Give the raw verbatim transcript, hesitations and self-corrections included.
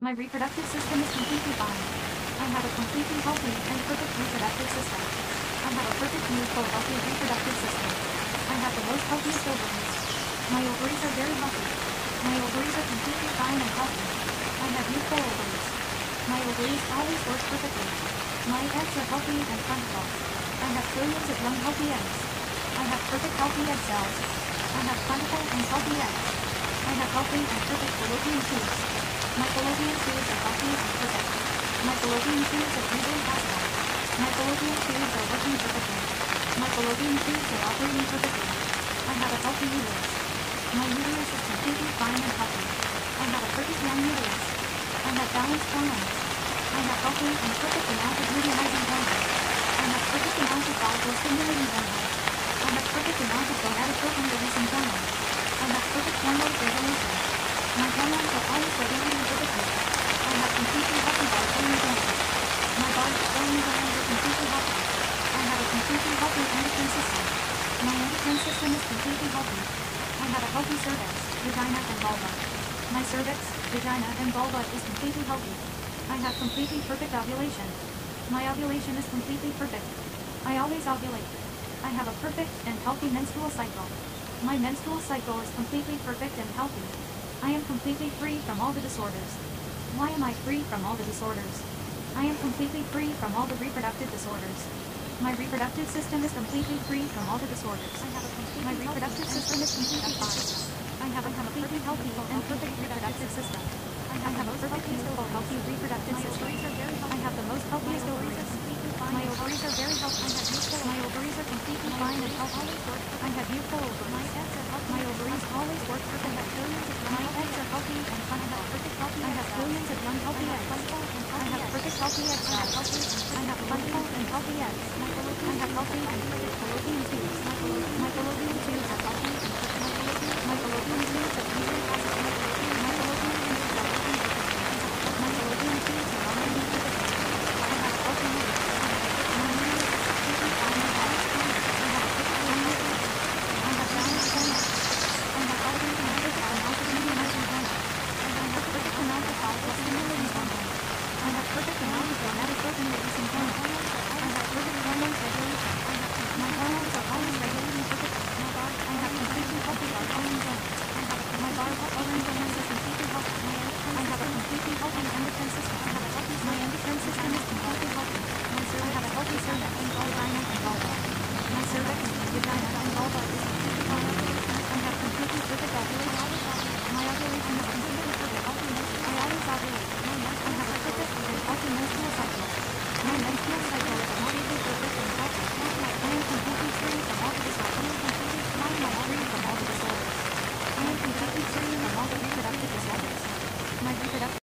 My reproductive system is completely fine. I have a completely healthy and perfect reproductive system. I have a perfect youthful healthy reproductive system. I have the most healthiest ovaries. My ovaries are very healthy. My ovaries are completely fine and healthy. I have youthful ovaries. My ovaries always work perfectly. My eggs are healthy and plentiful. I have trillions of young healthy eggs. I have perfect healthy egg cells. I have plentiful and healthy eggs. I have healthy and perfect fallopian tubes. My fallopian tubes are healthy and perfect. My fallopian tubes are breathing possible. My fallopian tubes are working perfectly. My fallopian tubes are operating perfectly. I have a healthy uterus. My uterus is completely fine and healthy. I have a perfect young uterus. I have balanced hormones. I have healthy and perfect amount of luteinizing hormones. I have perfect amount of follicle-stimulating hormones. I have perfect amount of gonadotropin-releasing hormones. I have perfect hormone regulation. My hormones are always regulating perfectly. I have completely healthy Bartholin glands. My Bartholin glands are completely healthy. I have a completely healthy endocrine system. My endocrine system is completely healthy. I have a healthy cervix, vagina and vulva. My cervix, vagina and vulva is completely healthy. I have completely perfect ovulation. My ovulation is completely perfect. I always ovulate. I have a perfect and healthy menstrual cycle. My menstrual cycle is completely perfect and healthy. I am completely free from all the disorders. Why am I free from all the disorders? I am completely free from all the reproductive disorders. My reproductive system is completely free from all the disorders. I have a completely My reproductive system is completely fine. I have a completely healthy and perfect reproductive system. I have a perfect useful healthy reproductive system. I have the most healthiest ovaries. My ovaries are very healthy. My ovaries are completely fine and healthy. I have youthful ovaries. My ovaries always work perfectly. My eggs are healthy and plentiful. I have billions of young healthy eggs. I have perfect healthy egg cells. I have plentiful and healthy eggs. I have healthy and perfect fallopian tubes. My fallopian tubes are healthy and perfect. My fallopian tubes are breathing possible. My fallopian tubes are working perfectly. My fallopian tubes are operating perfectly. I have a healthy uterus. My uterus is completely fine and healthy. I have a perfect young uterus. I have balanced hormones. I have healthy and perfect amount of luteinizing hormones. I have perfect amount of follicle-stimulating hormones. I have perfect amount of gonadotropin-releasing hormones. I have perfect hormones regulation. My hormones are always regulating perfectly. I have completely healthy Bartholin glands. My Bartholin glands are completely healthy. I have a completely healthy endocrine system. My endocrine system is completely healthy. I have a healthy cervix, vagina and vulva. My cervix, vagina and vulva is completely healthy. I have completely perfect ovulation. My ovulation is completely perfect. I always ovulate. I have a perfect and healthy menstrual cycle. My menstrual cycle is completely perfect and healthy. I am completely free from all the disorders. I am free from all the disorders. I am completely free from all the reproductive disorders. My reproductive